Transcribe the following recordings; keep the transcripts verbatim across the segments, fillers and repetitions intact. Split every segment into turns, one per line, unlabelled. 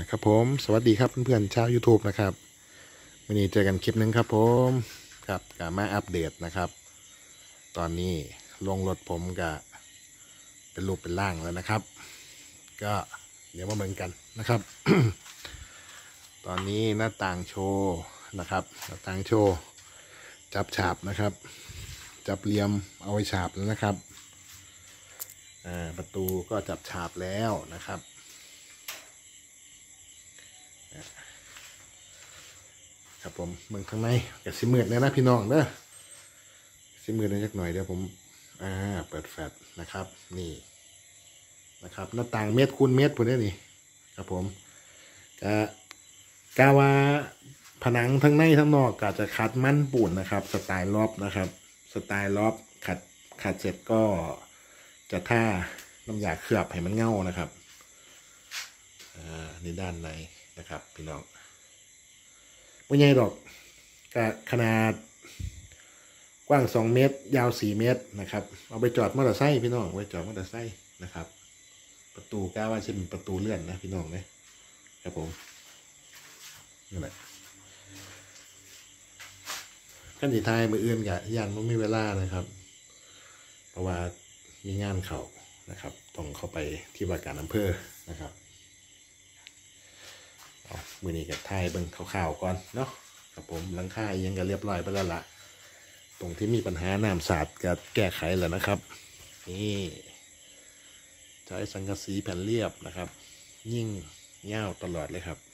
ครับผมสวัสดีครับเพื่อนๆชาว YouTube นะครับวันนี้เจอกันคลิปหนึ่งครับผมครับกามาอัปเดตนะครับตอนนี้ลงรถผมกับเป็นรูปเป็นร่างแล้วนะครับก็เดี๋ยวมาเบิ่งกันนะครับ ตอนนี้หน้าต่างโชว์นะครับหน้าต่างโชว์จับฉาบนะครับจับเหลี่ยมเอาไว้ฉาบแล้วนะครับประตูก็จับฉาบแล้วนะครับครับผมเมืองข้างในกับซิมืดเนี่ยนะพี่น้องเด้อซิมืดนิดหน่อยเดี๋ยวผมอ่าเปิดแฟลชนะครับนี่นะครับหน้าต่างเมตรคูณเมตรพูดได้นี่ครับผมกะกาว่าผนังทั้งในทั้งนอกก็จะขัดมั่นปูนนะครับสไตล์ล็อบนะครับสไตล์ล็อบขัดขัดเสร็จก็จะท่าน้ำยาเคลือบให้มันเงานะครับอ่านี่ด้านในนะครับพี่น้องไม่ใหญ่ดอกกะขนาดกว้างสองเมตรยาวสี่เมตรนะครับเอาไปจอดมอเตอร์ไซค์พี่น้องไว้จอดมอเตอร์ไซค์นะครับประตูก้าว่าจะเป็นประตูเลื่อนนะพี่น้องนะครับผมนี่แหละขั้นที่ท้ายมืออื่นกับยันไม่มีเวลานะครับเพราะว่ามีงานเขานะครับต้องเข้าไปที่ว่าการอำเภอนะครับเอามือนี้กับท้ายเบิ้งข่าวๆก่อนเนาะครับผมหลังคายังก็เรียบร้อยไปแล้วละตรงที่มีปัญหาน้ำสาดก็แก้ไขแล้วนะครับนี่ใช้สังกะสีแผ่นเรียบนะครับยิ่งเง่าตลอดเลยครับ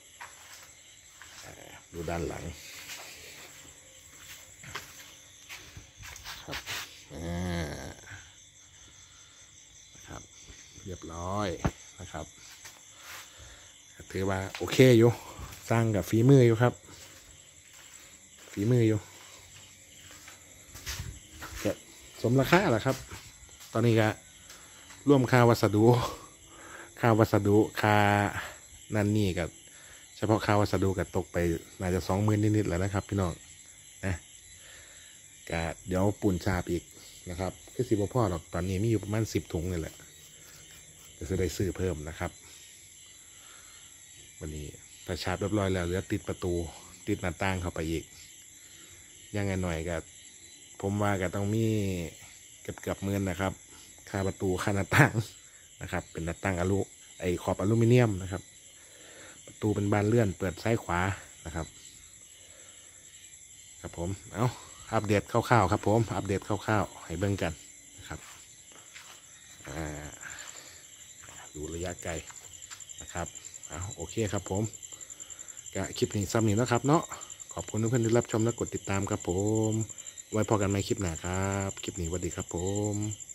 ดูด้านหลังครับอ่านะครับเรียบร้อยนะครับถือว่าโอเคอยู่สร้างกับฝีมืออยู่ครับฝีมืออยู่สมราคาแหละครับตอนนี้ก็ร่วมค่าวัสดุค่าวัสดุค่านั่นนี่กับเฉพาะค่าวัสดุกับตกไปน่าจะสองหมื่นนิดๆแล้วนะครับพี่น้องนะก็เดี๋ยวปูนฉาบอีกนะครับคือสิบพ่อหรอกตอนนี้มีอยู่ประมาณสิบถุงนี่แหละจะจะได้ซื้อเพิ่มนะครับวันนี้พอฉาบเรียบร้อยแล้วเหลือติดประตูติดหน้าต่างเข้าไปอีกยังไงหน่อยก็ผมว่าก็ต้องมีเกือบเกือบหมื่นนะครับค่าประตูค่าหน้าต่างนะครับเป็นหน้าต่างอลูไอขอบอลูมิเนียมนะครับประตูเป็นบานเลื่อนเปิดซ้ายขวานะครับครับผมเอาอัปเดตคร่าวๆครับผมอัปเดตคร่าวๆให้เบิ่งกันนะครับดูระยะไกลนะครับเอาโอเคครับผมก็คลิปนี้ซ้ำนี้นะครับเนาะขอบคุณทุกท่านที่รับชมและกดติดตามครับผมไว้พอกันใหม่คลิปหน้าครับคลิปนี้สวัสดีครับผม